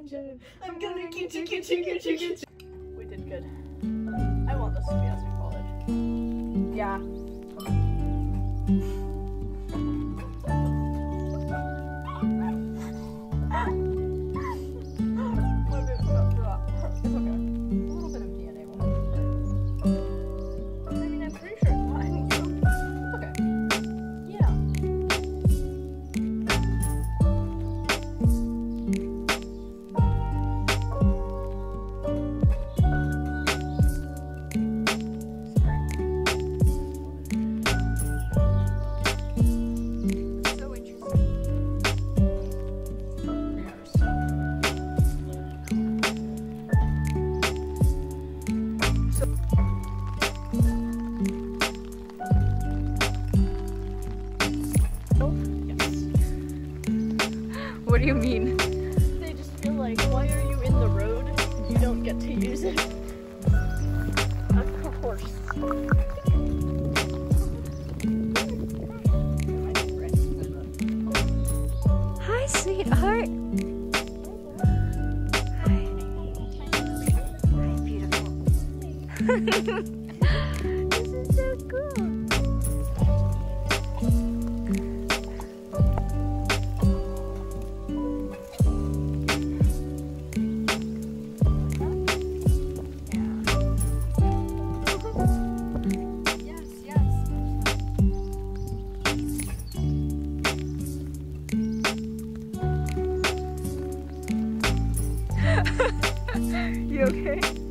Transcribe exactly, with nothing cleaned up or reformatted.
I'm gonna get you, get you, get you, get you. We did good. I want this to be us in college. Yeah. What do you mean? They just feel like, why are you in the road if you don't get to use it? Of course. Hi, sweetheart. Hi. Hi, beautiful. This is so cool. You okay?